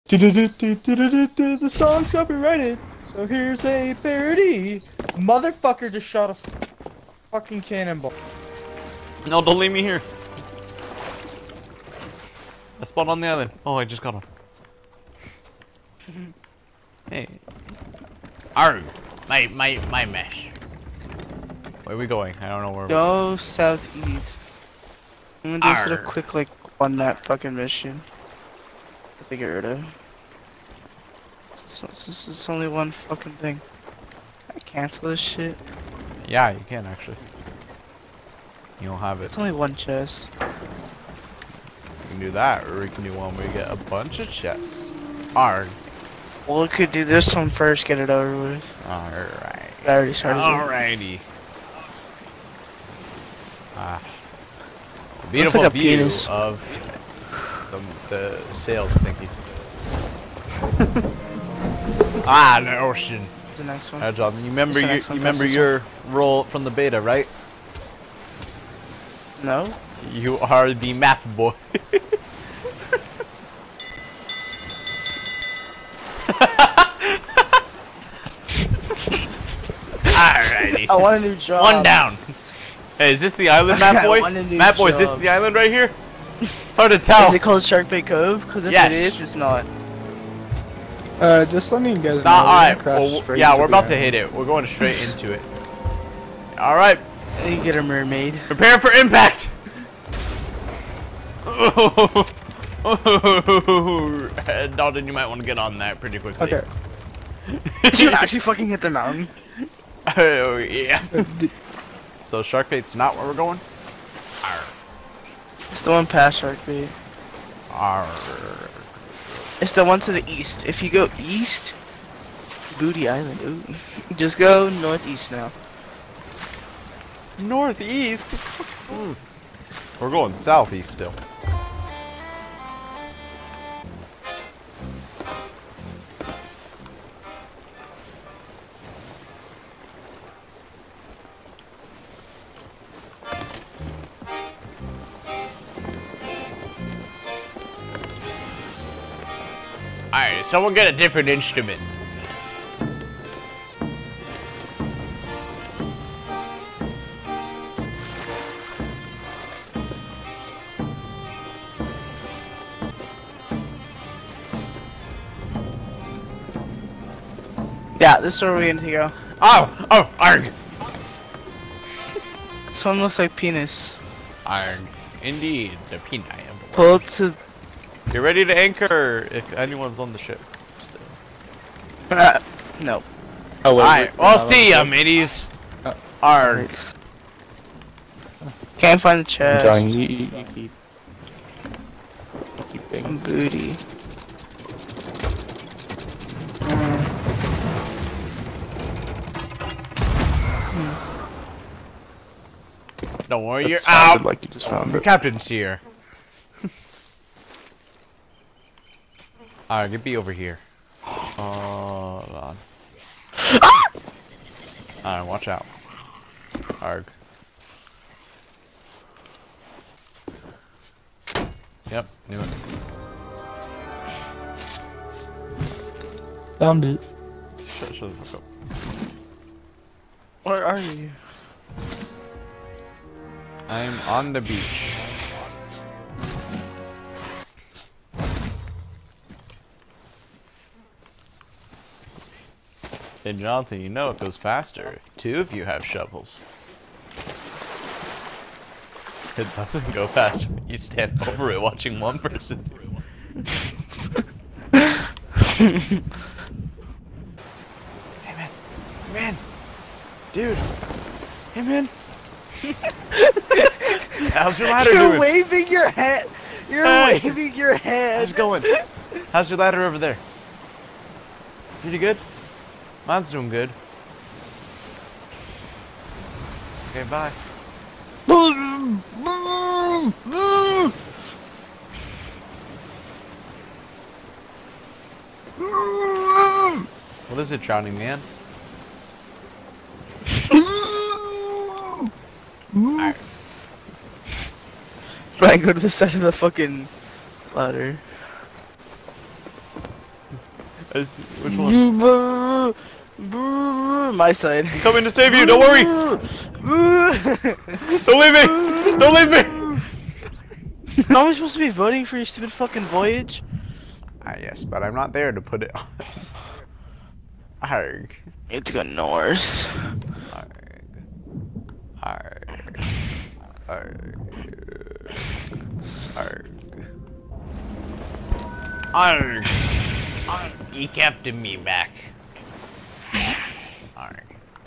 The song's copyrighted, so here's a parody. Motherfucker just shot a fucking cannonball. No, don't leave me here. I spawned on the island. Oh, I just got on. Hey. Arg! My mesh. Where are we going? I don't know where. Go southeast. I'm gonna do sort of quick, like, on that fucking mission. To get rid of. So it's only one fucking thing. I cancel this shit. Yeah, you can actually. You don't have it. It's only one chest. We can do that, or we can do one where we get a bunch of chests. Arg. Well, we could do this one first, get it over with. Alright. I already started. Alrighty. The Looks beautiful like a view penis. of the sails thingy. The ocean. What's the next one? John, you remember What's the you next one? remember your role from the beta, right? No? You are the map boy. Alrighty. I want a new job. One down. Hey, is this the island, Map Boy? I want a new Map Boy, is this job. the island right here? It's hard to tell. Is it called Shark Bait Cove? Because if Yes. it is, it's not. Just let me guys know. Nah, we're alright. gonna crash Well, straight yeah, into we're the about to island. hit it. We're going straight into it. Alright. You get a mermaid. Prepare for impact! Dalton, you might want to get on that pretty quickly. Okay. Did you actually fucking hit the mountain? Oh, yeah. So shark bait's not where we're going? Arr. It's the one past Shark Bait. Arr. It's the one to the east. If you go east, Booty Island. Ooh. Just go northeast now. Northeast? We're going southeast still. Alright, someone get a different instrument. Yeah, this is where we need to go. Oh, arg! This one looks like penis. Arg. Indeed, the peanut. Pull to. Get ready to anchor if anyone's on the ship. No. Oh, wait, Alright, we're well, not on see the ya, ship? middies. Oh. Arg. Can't find the chest. John, you keep thinking. Booty. Don't worry, That you're sounded out. like you just found The it. captain's here. Alright, get B over here. Hold on. Alright, watch out. Arg. Yep, knew it. Found it. Shut the fuck up. Where are you? I'm on the beach. And Jonathan, you know it goes faster if two of you have shovels. It doesn't go faster when you stand over it watching one person do it. Hey man! Man! Dude! Hey man! How's your ladder You're doing? waving your head. You're Hey. waving your How's head. it going? How's your ladder over there? Pretty good? Mine's doing good. Okay, bye. What is it, drowning man? Alright. Brian, go to the side of the fucking ladder. Which one? My side. I'm coming to save you. Don't worry. Don't leave me. Don't leave me. How am I supposed to be voting for your stupid fucking voyage? Ah, yes, but I'm not there to put it on. Arg. You have to go north. Arg. Arg. Arg. Arg. Arg. Arg. You kept me back. Arg.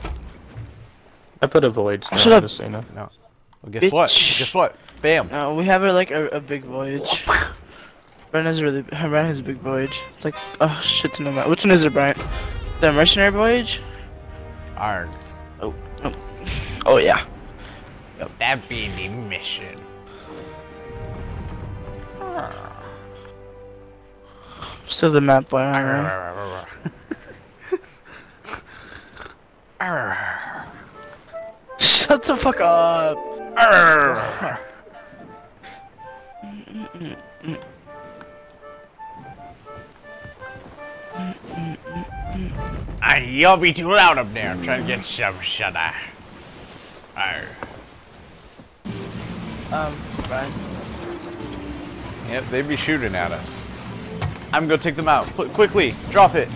I put a voyage down, Shut up. just so you know. No. Well, guess what? Bitch. Guess what? Bam. No, we have like a big voyage. Brian has a big voyage. It's like, oh shit to know that. Which one is it, Brian? The mercenary voyage? Arg. Oh, oh yeah. That be the mission. Still the map, Brian. Shut the fuck up. You'll be too loud up there. I'm trying to get some shut eye. Brian. Yep, they'd be shooting at us. I'm gonna take them out. Quickly, drop it.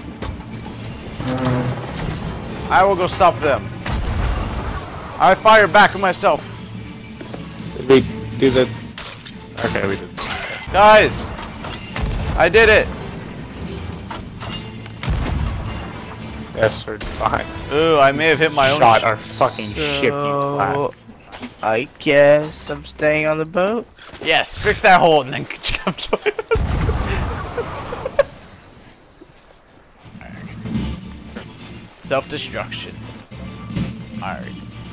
I will go stop them. I fire back at myself. Did we do the... Okay, we did. Guys! I did it! Yes, we're fine. Ooh, I may have hit my own Shot our fucking ship, you twat. I guess I'm staying on the boat. Yes, fix that hole and then come join us. Self-destruction. Alright.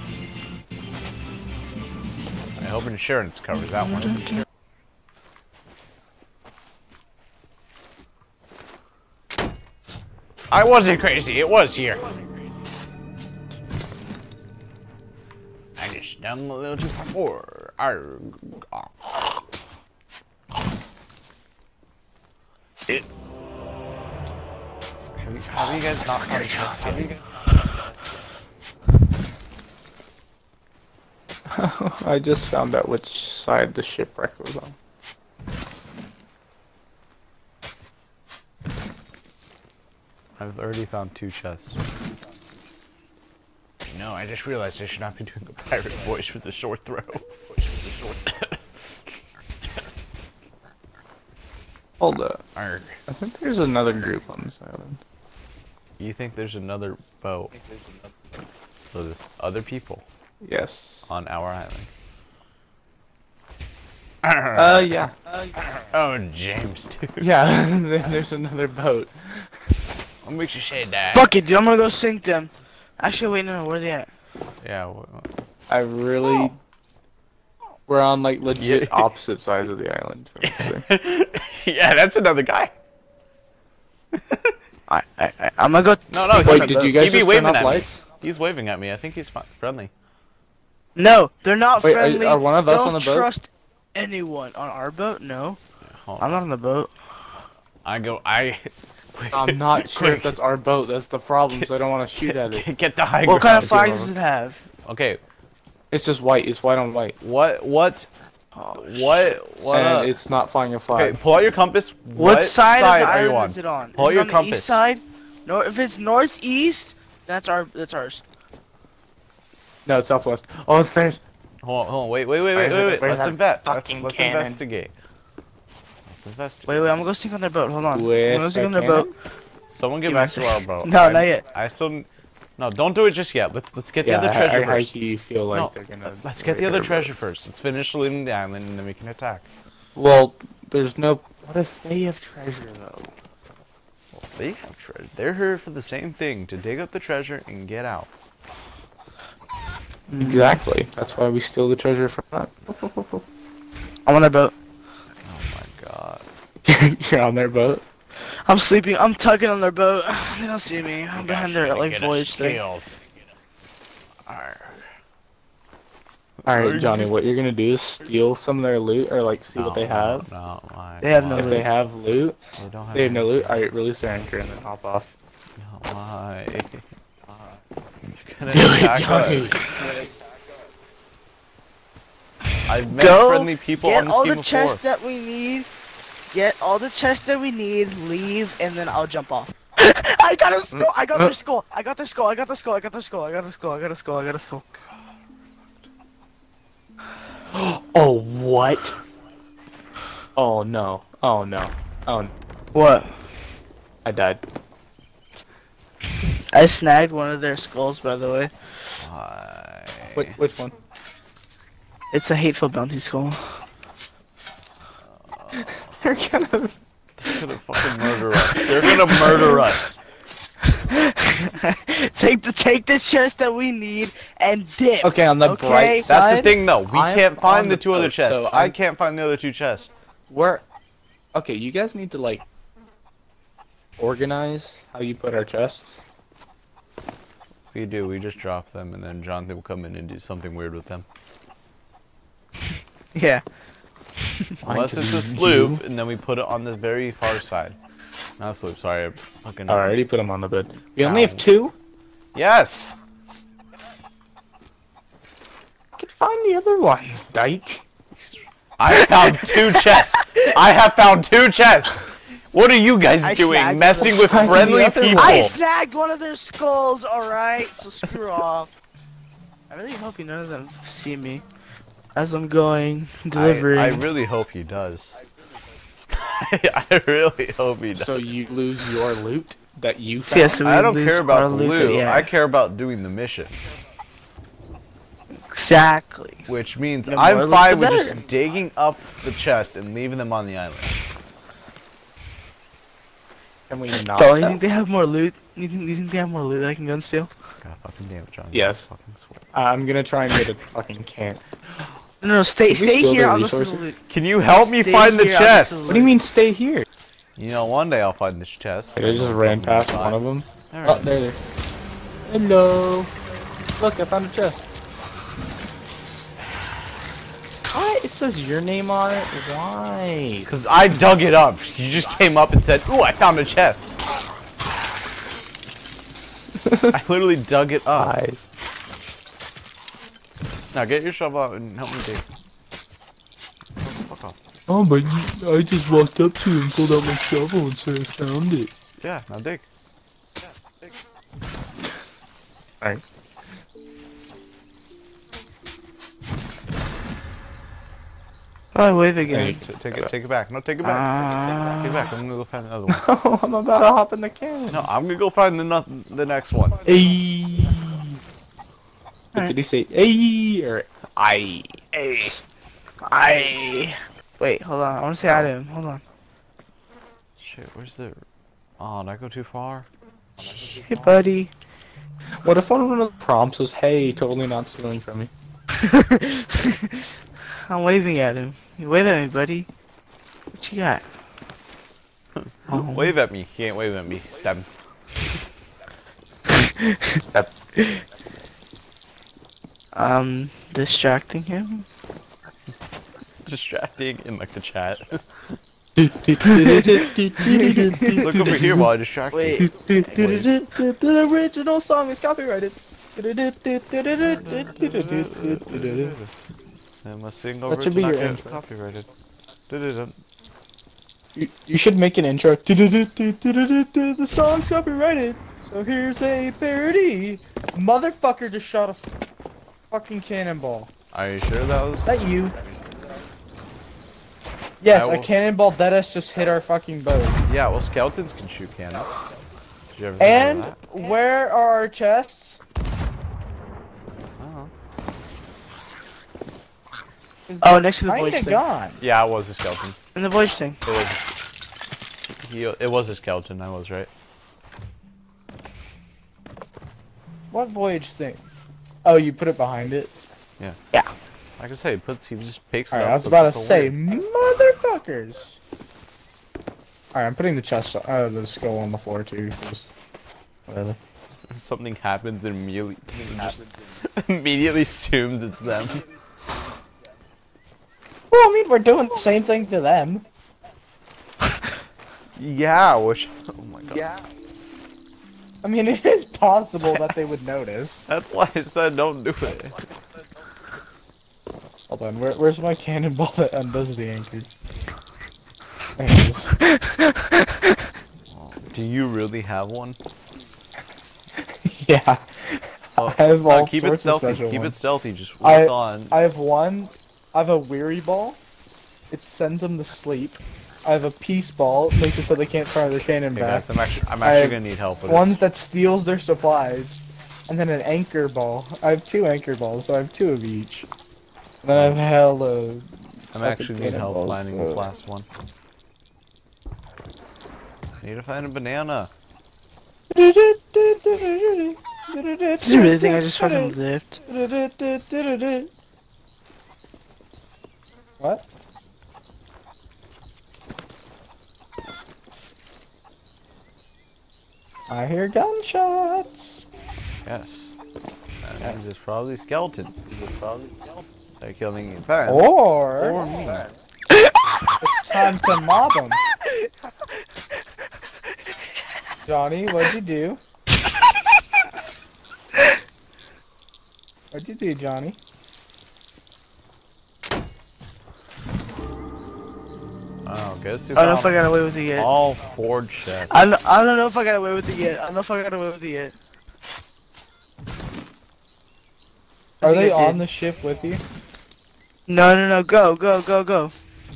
I hope insurance covers that one. I wasn't crazy, it was here. I just done a little too far. Have you guys not found have you guys? I just found out which side the shipwreck was on. I've already found 2 chests. No, I just realized I should not be doing a pirate voice with a short throw. Hold up. Arg. I think there's another group on this island. You think there's another boat? So there's other people Yes. on our island. Yeah. Oh, James, dude. Yeah, there's another boat. What makes you say that? Fuck it, dude. I'm gonna go sink them. Actually, wait, no, where are they at? Yeah. I really... We're on, like, legit Yeah. opposite sides of the island from each other. Yeah, that's another guy. I'm gonna go. No, Wait, did you guys He be just waving turn off at me. lights? He's waving at me. I think he's friendly. No, they're not Wait, friendly. are one of us Don't on the boat? trust anyone on our boat. No, Hold I'm on. not on the boat. I'm not sure if that's our boat. That's the problem, so I don't want to shoot at it. Get the high What kind ground. of flag does it have? Okay, It's just white. It's white on white. what, Oh, And it's not flying a flag. okay, pull out your compass. What side of the are you island on? is it on? Pull is your it on compass. the east side? No, if it's northeast, that's ours. No, it's southwest. Oh, it's theirs. Hold on, wait. Where's Let's that invest. fucking Let's cannon? investigate. Let's investigate. Wait, I'm gonna go sink on their boat. Hold on. With I'm gonna sink a on their cannon? boat. Someone get Give back me to a our sec. boat. No, not yet. I still. No, don't do it just yet. Let's get the Yeah, other treasure how first. do you feel like No, they're gonna... Let's get the other raid our treasure first. Let's finish looting the island and then we can attack. boat? Well, there's no... What if they have treasure, though? Well, they have treasure. They're here for the same thing, to dig up the treasure and get out. Exactly. That's why we steal the treasure from them. I'm on their boat. Oh my god. You're on their boat? I'm sleeping. I'm tugging on their boat. They don't see me. I'm behind their like voyage thing. Arr. Alright, Johnny, what you're gonna do is steal some of their loot, or like see what they have. No, why? They have no why? If loot. they have loot, They don't have. they have no loot. Alright, release their anchor and then hop off. No, why? You're Do gonna it, attack Johnny. us. I've met Go friendly people get on this all game the before. chests that we need. Get all the chests that we need. Leave, and then I'll jump off. I got a skull. I got their skull. I got their skull. I got the skull. I got the skull. I got the skull. I got a skull. I got a skull. Oh, what? Oh no. Oh no. Oh, What? I died. I snagged one of their skulls, by the way. Why? Which one? It's a hateful bounty skull. They're gonna. They're gonna fucking murder us. They're gonna murder us. take the chest that we need and dip. Okay, on the Okay, bright side. That's the thing, though. We I'm can't on find the the two other boat, chests. so I I'm- can't find the other two chests. Where? Okay, you guys need to like organize how you put our chests. We do. We just drop them, and then Jonathan will come in and do something weird with them. Yeah. Unless it's a sloop, and then we put it on the very far side. Not a sloop. Sorry, I fucking. I already put them on the bed. We only Ow. have two. Yes. I can find the other ones, Dyke. I found two chests. I have found two chests. What are you guys I doing? snagged Messing one. with Find the friendly other people. I snagged one of their skulls. All right, so screw off. I really hope none of them see me as I'm going delivering. I really hope he does. I really hope he does. So you lose your loot that you found. Yeah, so we I don't lose care about our the loot, loot. yeah. I care about doing the mission, Exactly. which means The more I'm loot, fine the with better. just digging up the chest and leaving them on the island. Can we not? Don't you think they have more loot? You think they have more loot that I can go and steal? God fucking damn it, John. Yes. Fucking swear. I'm gonna try and get a fucking can. No, stay Can we steal here. their I'll go steal resources? the loot. Can you help me Stay find the here, I'll go chest? steal the What do you loot. mean stay here? You know, one day I'll find this chest. I just ran past one of them. Alright. Oh, there. Hello. Look, I found a chest. Why? It says your name on it. Why? Because I dug it up. You just came up and said, ooh, I found a chest. I literally dug it up. Why? Now get your shovel out and help me dig. Fuck off. Oh, but I just walked up to him, pulled out my shovel, and said I found it. Yeah, now dig. Alright. Oh, wave again. Take it back. No, take it back. Take it back. I'm gonna go find another one. Oh, I'm about to hop in the can. No, I'm gonna go find the next one. Hey. What did he say? Hey or I? Hey. I. Wait, hold on. I want to say hi to him. Hold on. Shit, where's the... Oh, did I go too far? Hey, buddy. What if one of the prompts was, "Hey, totally not stealing from me"? I'm waving at him. You wave at me, buddy. What you got? Oh. Wave at me. He ain't waving at me. Stab him. Distracting him? Distracting in like the chat. Look Look over here while I distract you. Wait. The original song is copyrighted. And my single That should be version your not get intro. copyrighted. Dun-dun-dun. You should make an intro. The song's copyrighted, so here's a parody. Motherfucker just shot a fucking cannonball. Are you sure that was... Is that you? Yes, I a will- cannonball deadass just hit our fucking boat. Yeah, well, skeletons can shoot cannons. Did you ever think And of that? where are our chests? Oh. Oh, next to the Kinda voice thing. gone. Yeah, it was a skeleton. In the voice thing. It was a skeleton, I was right. What voyage thing? Oh, you put it behind it? Like I say, he just picks it Alright, up. I was about to puts it say, away. motherfuckers! Alright, I'm putting the chest, the skull on the floor too, 'cause whatever. Something happens and immediately, just immediately assumes it's them. Well, I mean, we're doing the same thing to them. Yeah, which. Oh my god. Yeah. I mean, it is possible that they would notice. That's why I said don't do it. Hold on, where's my cannonball that undoes the anchor? There it is. Do you really have one? Yeah. Well, I have all keep sorts it stealthy. of special Keep ones. it stealthy. Just walk on. I have one. I have a weary ball. It sends them to sleep. I have a peace ball. Makes it so they can't fire their cannon Okay, back. guys, I'm I actually have gonna need help with Ones that steals their supplies. And then an anchor ball. I have 2 anchor balls, so I have 2 of each. And then I have hella. it. I'm actually need help cannonballs, finding this last one. Need to find a banana. Do you really think I just fucking lived? What? I hear gunshots. Yes. That means it's probably skeletons. They're killing you. Or Or me. it's time to mob them. Johnny, what'd you do? What'd you do, Johnny? Oh, guess who I don't know if I found got away with it yet. all forge chests. I don't know if I got away with it yet. I don't know if I got away with it yet. Are think they I did. on the ship with you? No. Go. Go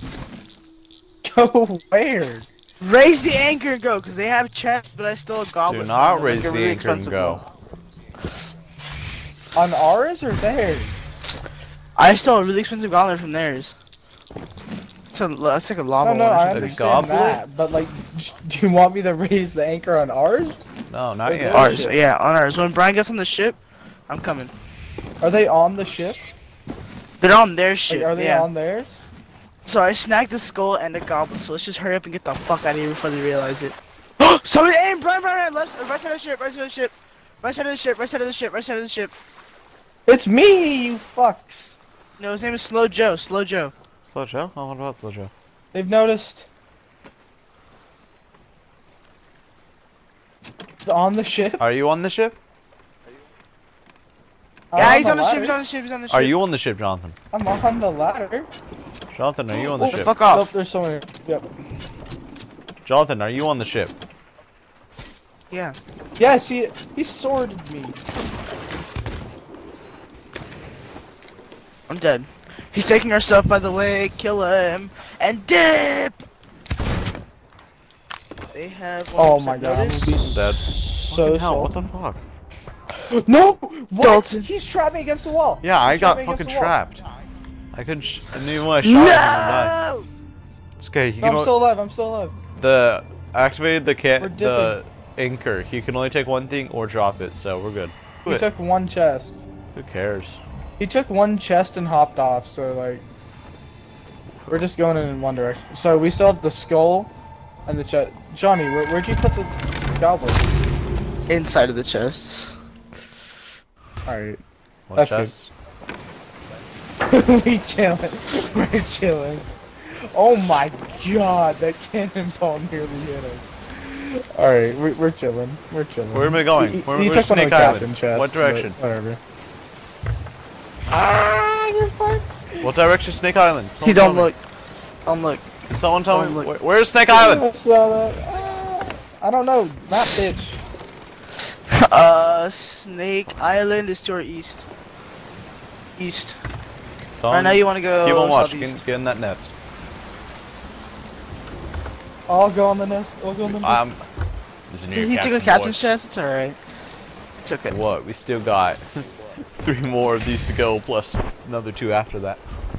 where? Raise the anchor and go, because they have chests, but I still have goblins. Do not on them, raise like a the really anchor and expensive go. one. On ours or theirs? I stole a really expensive goblin from theirs. It's like a llama No, one or I something. understand goblet? that, but like, do you want me to raise the anchor on ours? No, not Or yet. theirs? Ours, ship. yeah, on ours. When Brian gets on the ship, I'm coming. Are they on the ship? They're on their Like, ship, are they yeah. on theirs? So I snagged the skull and the goblin, so let's just hurry up and get the fuck out of here before they realize it. Somebody aim! Brian, left, right side of the ship, right side of the ship. Right side of the ship, right side of the ship, right side of the ship. It's me, you fucks! No, his name is Slow Joe, Slow Joe. Slow Joe? Oh, what about Slow Joe? They've noticed. It's on the ship. Are you on the ship? Yeah, he's on the ladder. ship, he's on the ship, he's on the ship. Are you on the ship, Jonathan? I'm on the ladder. Jonathan, are you on the Oh, ship? Fuck off. Nope, there's someone here. Yep. Jonathan, are you on the ship? Yeah. Yeah, see, he sworded me. I'm dead. He's taking our stuff, by the way. Kill him and dip. They have. Oh 1% my god, I'm notice. gonna be Dead. so Fucking hell, what salty. the fuck? No! What? Dalton. He's trapped me against the wall. Yeah, I He's got trapped me against fucking the wall. trapped. I couldn't I knew when I shot him and died. No! It's okay, you No, can I'm still alive, I'm still alive. activated We're the anchor. He can only take one thing or drop it, so we're good. He took one chest. Who cares? He took one chest and hopped off, so like... We're just going in one direction. So we still have the skull and the chest. Johnny, where'd you put the goblin? Inside of the chests. Alright. One That's chest. We chilling. We're chilling. Oh my god, that cannonball nearly hit us. Alright, we're chilling. We're chilling. Where am I going? He Where's took one of Snake the Island? captain chests, What but direction? Whatever. Ah, you're fine. What direction is Snake Island? He Someone don't tell me. look. Don't look. Can someone tell Don't me look. where's Snake Island? I saw that. I don't know. That bitch. Snake Island is to our east. East. Someone Right now you want to go keep on watch. southeast. Get in that nest. I'll go on the nest. I'll go on the nest. This is near He took a captain's chest. It's alright. It's okay. What? We still got 3 more of these to go, plus another 2 after that.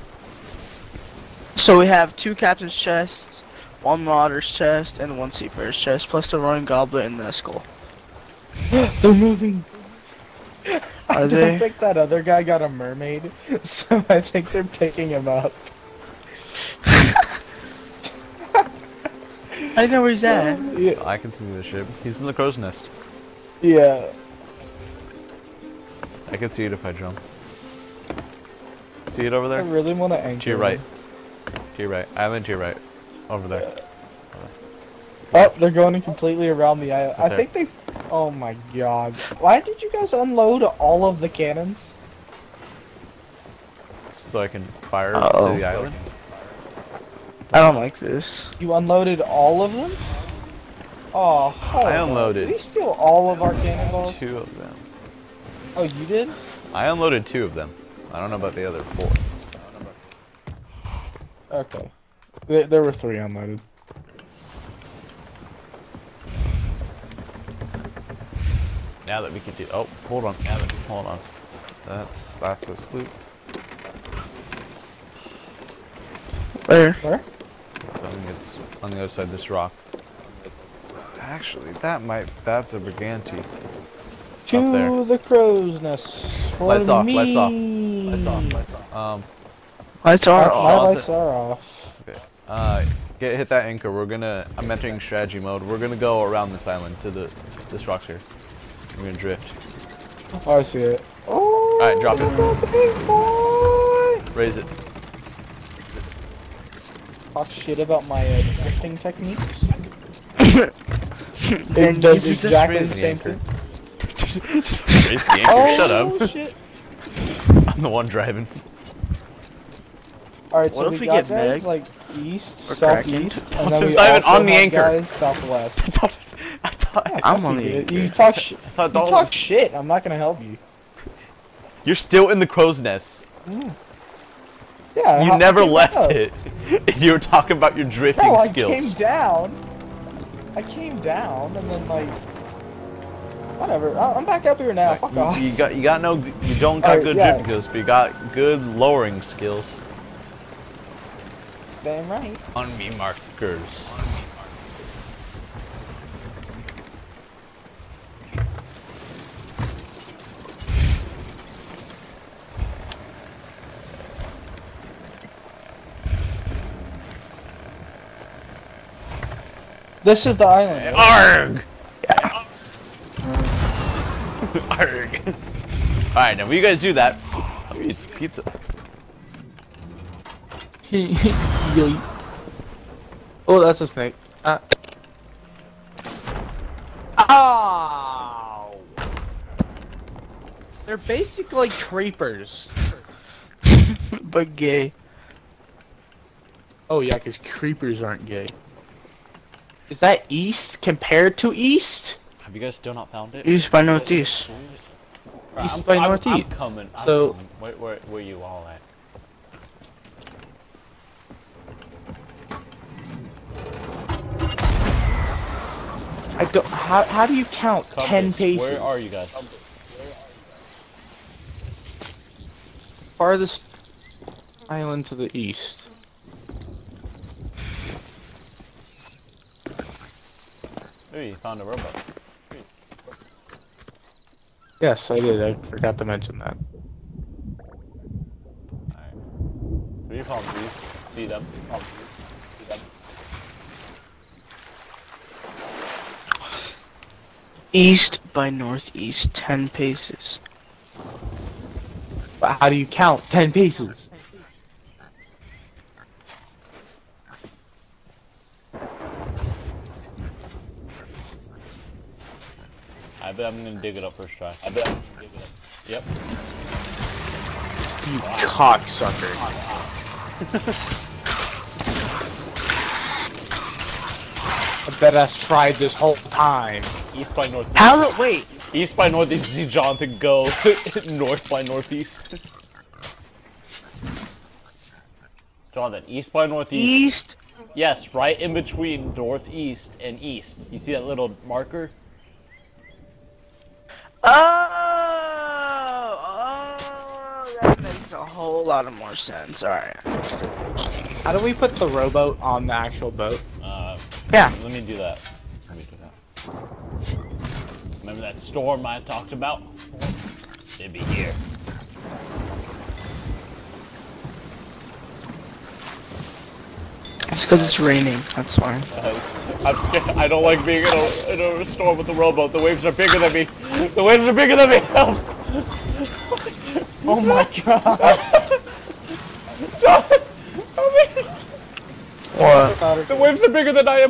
So we have 2 captain's chests, 1 marauder's chest, and 1 seafarer's chest, plus the roaring goblet and the skull. They're moving. I Are don't they? think that other guy got a mermaid, so I think they're picking him up. I don't know where he's at. Yeah. I can see the ship. He's in the crow's nest. Yeah. I can see it if I jump. See it over I there? really want to anchor. To your right. To your right. Island to your right. Over there. Oh, they're going completely around the island. I Okay. think they... Oh my god. Why did you guys unload all of the cannons? So I can fire Uh-oh. to the island. I don't like this. You unloaded all of them? Oh, hold I on. unloaded. Did we steal all of our cannonballs? 2 of them. Oh, you did? I unloaded 2 of them. I don't know about the other 4. Okay. There were 3 unloaded. Now that we can do. Oh, hold on. Hold on. That's a sloop. Where? Where? I think it's on the other side of this rock. Actually, that's a Brigante. To there. the crow's nest. For Lights off, me. lights off. Lights off. Lights My are off. lights are off. Okay. Hit that anchor. I'm entering strategy mode. We're gonna go around this island to this rocks here. We're gonna drift. Oh, I see it. Oh, Alright, drop it. look at the big boy. Raise it. Talk shit about my drifting techniques. Then It does use it- exactly raise the the same anchor. thing. Raise the anchor. Oh, Shut up. shit. I'm the one driving. Alright, so What we if we got get guys Meg? like east, Or Kraken? southeast, and then we It's not even also on the have anchor. guys southwest. I thought, Yeah, I'm fuck on you, the dude. anchor. You talk shit. You thought Dalton- talk shit. I'm not gonna help you. You're still in the crow's nest. Yeah. You how- never I came left up. it. You were talking about your drifting No, I skills. came down. I came down, and then like, whatever. I'm back up here now. Fuck off. You don't got Alright, good yeah. drifting skills, but you got good lowering skills. Damn right. On me markers. This is the island. Arg! Arg! Alright, now when you guys do that, I'm gonna eat some pizza. Oh, that's a snake. Ow! They're basically creepers. But gay. Oh yeah, because creepers aren't gay. Is that east compared to east? Have you guys still not found it? East by northeast. East by northeast. I'm coming. So- Where you all at? I don't. How do you count 10 paces? Where are you guys? Farthest island to the east. Oh, you found a robot. Yes, I did. I forgot to mention that. Alright. 3 palm trees. See them. East by northeast, 10 paces. But how do you count 10 paces? I bet I'm gonna dig it up first try. I bet I'm gonna dig it up. Yep. You cocksucker. I bet I tried this whole time. East by northeast. How the wait? East by northeast. See Jonathan go north by northeast. Jonathan, east by northeast. East. Yes, right in between northeast and east. You see that little marker? Oh, that makes a whole lot of more sense. All right. How do we put the rowboat on the actual boat? Yeah. Let me do that. Remember that storm I talked about? It'd be here. It's because it's raining. That's why. I'm scared. I don't like being in a storm with the rowboat. The waves are bigger than me. The waves are bigger than me. Help! Oh my god. What? The waves are bigger than I am.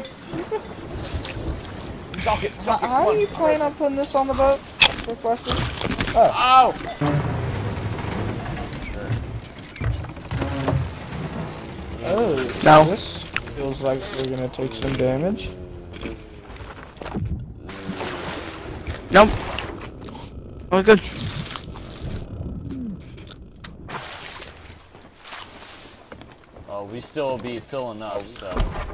Dock it. How do you plan on putting this on the boat? Quick question. Ow! Oh, No. This feels like we're gonna take some damage. Nope. Oh, good. Oh, we still be filling up, so.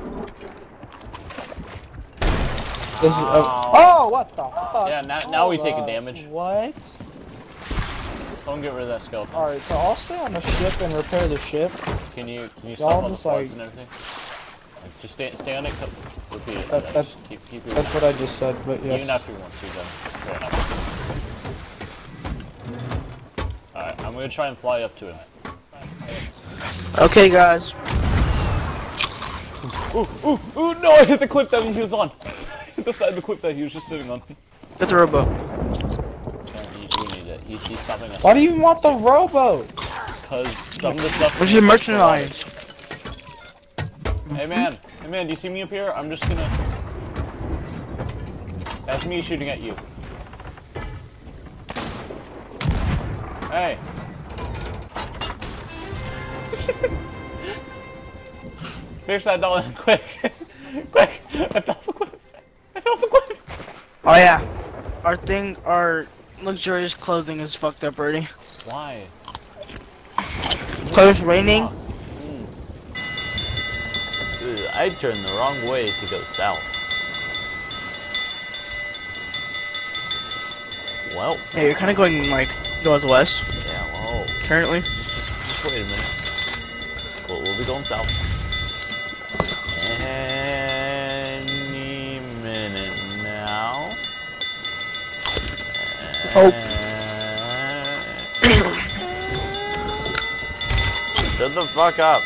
This is, oh, what the fuck? Yeah, now we take a damage. What? Don't get rid of that skeleton. Alright, so I'll stay on the ship and repair the ship. Can you Y'all stop all the just, parts like- and everything? Like, just stay on it. Repeat it. That- Yeah, that- just keep your That's what I just said, but yes. even after once you're done. Alright, I'm gonna try and fly up to him. Okay, guys. Ooh, no, I hit the cliff that he was on. I hit the side of the cliff that he was just sitting on. Get the robo. Yeah, we need it. He's stopping us. Why do you want the rowboat? Because some of the stuff. Which is merchandise. Hey man, do you see me up here? I'm just gonna. That's me shooting at you. Hey. Fix that doll quick. Quick! I fell off the cliff. Oh yeah. Our luxurious clothing is fucked up already. Why? Cause it's raining. I turned the wrong way to go south. Well. Yeah, you're kind of going like northwest Yeah, well. currently. Just wait a minute. We'll be going south. Any minute now. Hope. Shut the fuck up.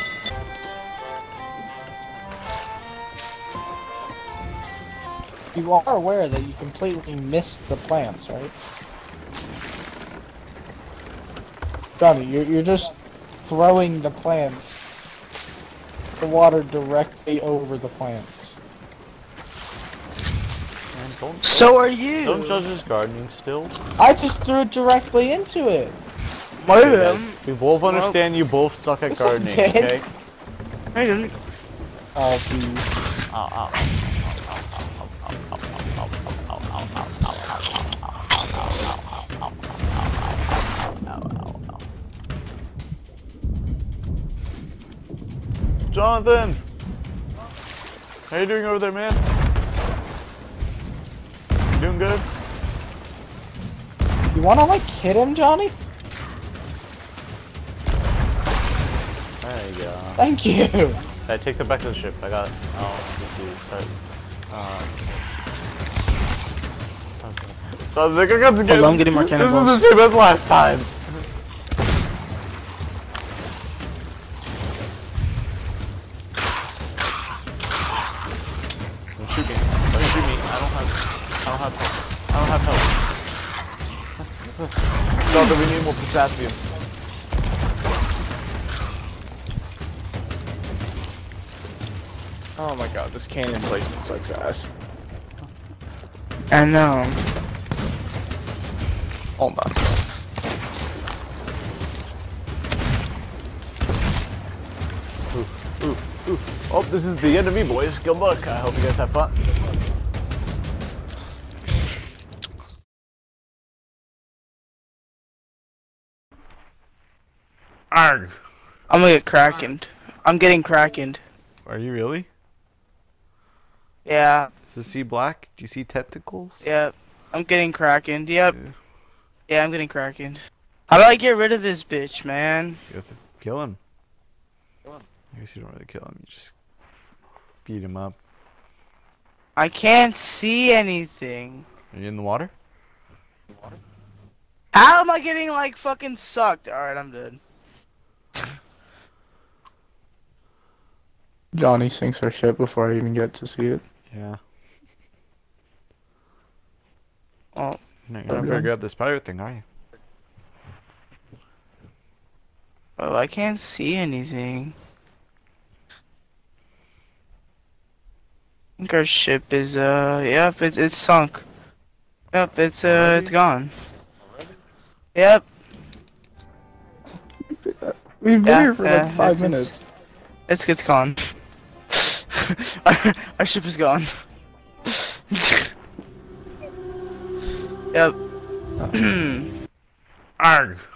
You are aware that you completely missed the plants, right? Johnny, you're just throwing the plants, the water directly over the plants. Man, don't So are you. judge his gardening still. I just threw it directly into it. We both understand you both suck at Yes, I gardening, did. okay? I didn't. Oh, geez. Ow, ow. Jonathan! How you doing over there, man? You doing good? You wanna, like, hit him, Johnny? There you go. Thank you. I take them back to the ship. I got. Oh, this is start. So I was like, I got to get. Hold on, I'm getting more This cannonballs. is the same as last time. Don't shoot me. Don't shoot me. I don't have help. No, we need more potassium. Oh my god, this cannon placement sucks ass. I know. Hold on. Oh, this is the end of me, boys. Good luck. I hope you guys have fun. Arg. I'm gonna get krakened. I'm getting krakened. Are you really? Yeah, Does it see black? Do you see tentacles? yeah. I'm getting krakened. Yep. Yeah, I'm getting krakened. How do I get rid of this bitch, man? You have to kill him. I guess you don't really kill him. You just beat him up. I can't see anything. Are you in the water? How am I getting like fucking sucked? Alright, I'm dead. Johnny sinks our ship before I even get to see it. Yeah. Oh. You're not gonna grab this pirate thing, are you? Oh, I can't see anything. think our ship is yep, it's sunk. Yep, it's gone. Yep. We've been here for like 5 it's- minutes. It's gone. our ship is gone. Yep. Arg.